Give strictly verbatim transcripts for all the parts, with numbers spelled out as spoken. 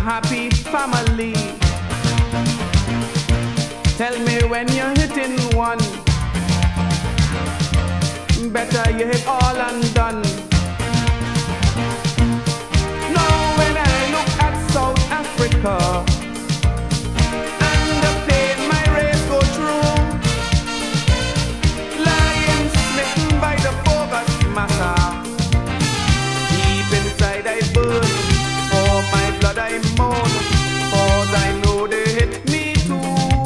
happy family. Tell me when you're hitting one, better you hit all and done. Now when I look at South Africa and the pain my race go through, lying smitten by the bogus matter, deep inside I burn, for my blood I mourn, cause I know they hit me too.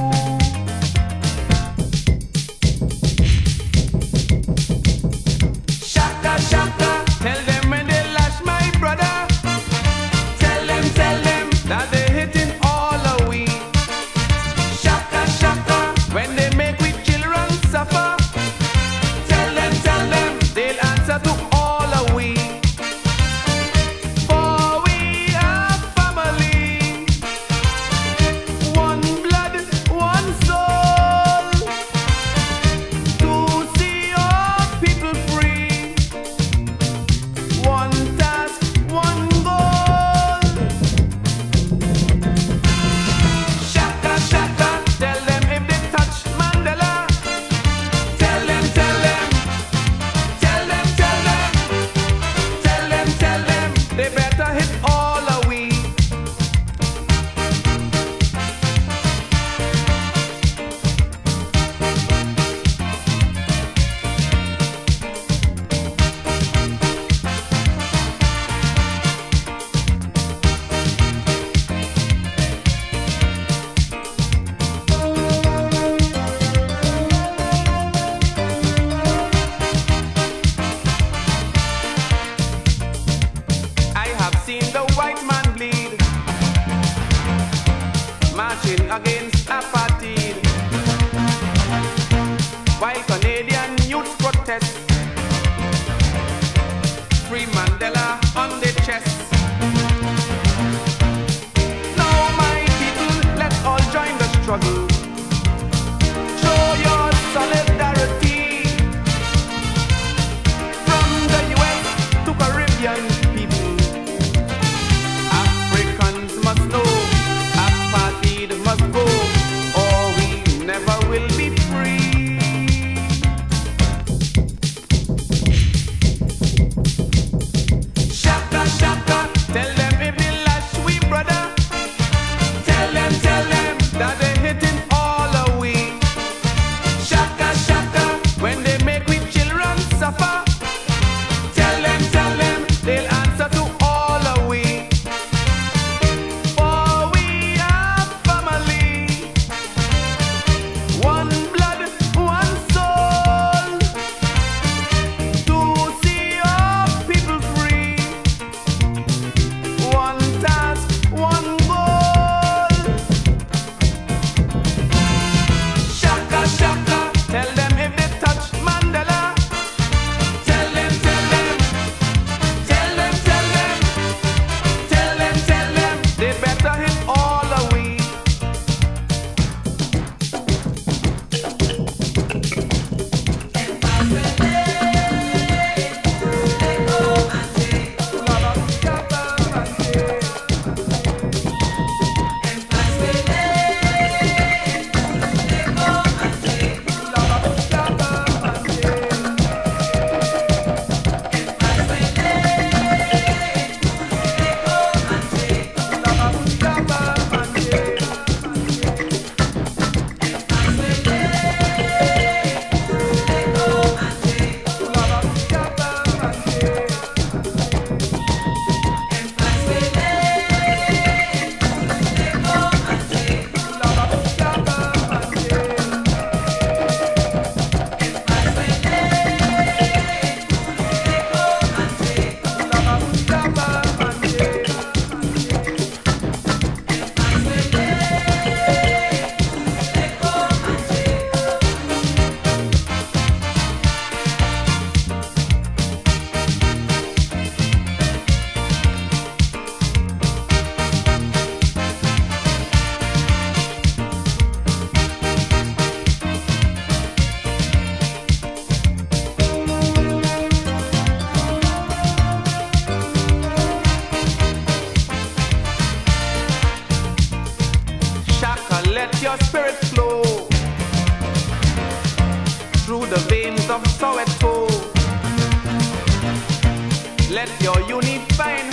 Shaka Shaka, tell them when they lash my brother, tell them, tell them that they hitting all of we. Shaka Shaka, when they make we children suffer, tell them, tell them they'll answer to all of we. For we are family, one blood, one soul, to see all people free, one task, one goal. Shaka Shaka, tell them if they touch Mandela, tell them, tell them, tell them, tell them, tell them, tell them, they better hit all of we. I have seen the white man bleed, marching against apartheid, while Canadian youth protest. Free Mandela on the chest. Now my people, let's all join the struggle. Show your solidarity from the U S to Caribbean people. Africans must know apartheid must go, your spirit flow through the veins of Soweto. Let your unifying